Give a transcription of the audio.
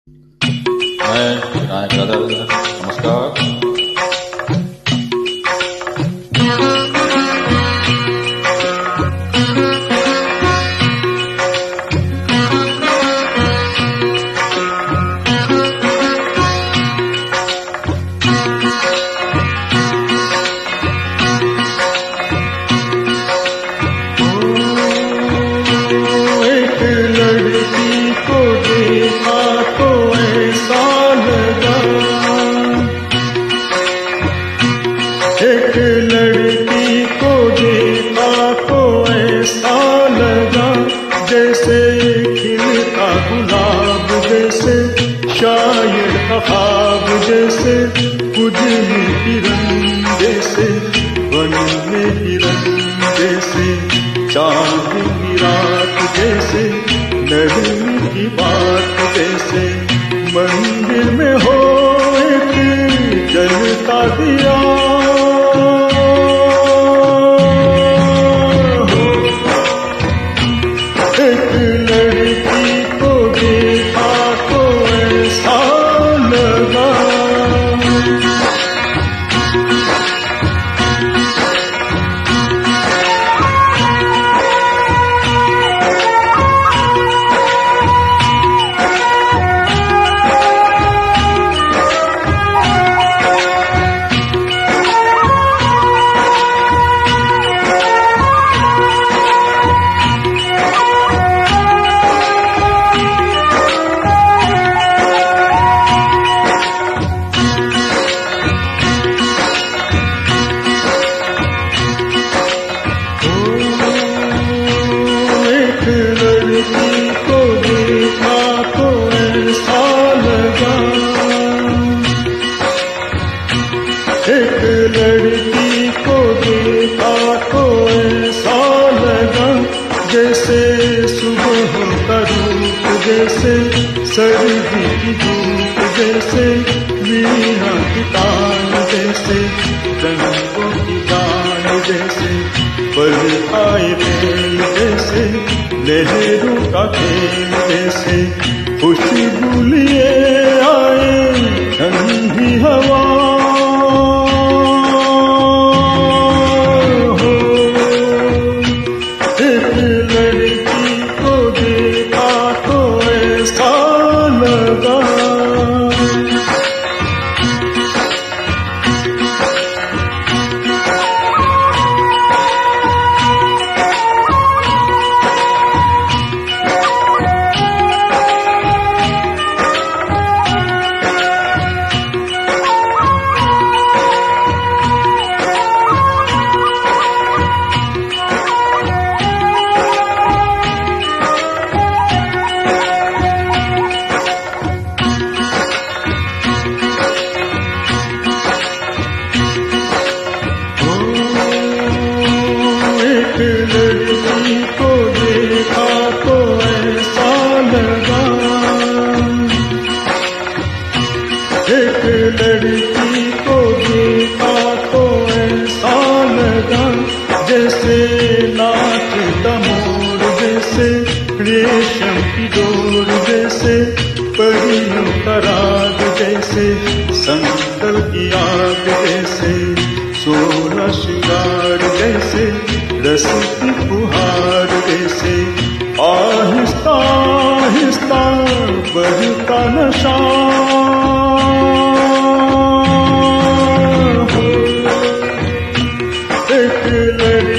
मैं विनायक राधा नमस्कार। एक लड़की को देखा तो ऐसा लगा, एक लड़की को देखा तो ऐसा लगा, जैसे खिलता गुलाब, जैसे शायर का ख्वाब, जैसे उजली किरण, जैसे बनने हिरन, जैसे चांद की रात, जैसे नरमी की बात, जैसे मंदिर में हो एक जलता दिया हो। एक लड़की को देखा तो ऐसा लगा, लड़की को देखा तो ऐसा लगा, एक लड़की को देखा तो ऐसा लगा, जैसे सुबह का धूप, जैसे सर्दी की धूप, जैसे वीणा की तान, जैसे रंगों की गान, जैसे पल आए खेल, जैसे लहरों का खेल, जैसे खुशबू लिए आए ठंडी हवा हो। एक लड़की को देखा तो ऐसा लगा, लड़की को देखा तो ऐसा लगा, एक लड़की को देखा तो ऐसा लगा, जैसे नाचता मोर, जैसे रेशम की डोर, जैसे परियों का राग, जैसे संकल की आग, जैसे सोलह श्रृंगार, जैसे रस की फुहार, जैसे आहिस्ता आहिस्ता बढ़ता नशा हो। एक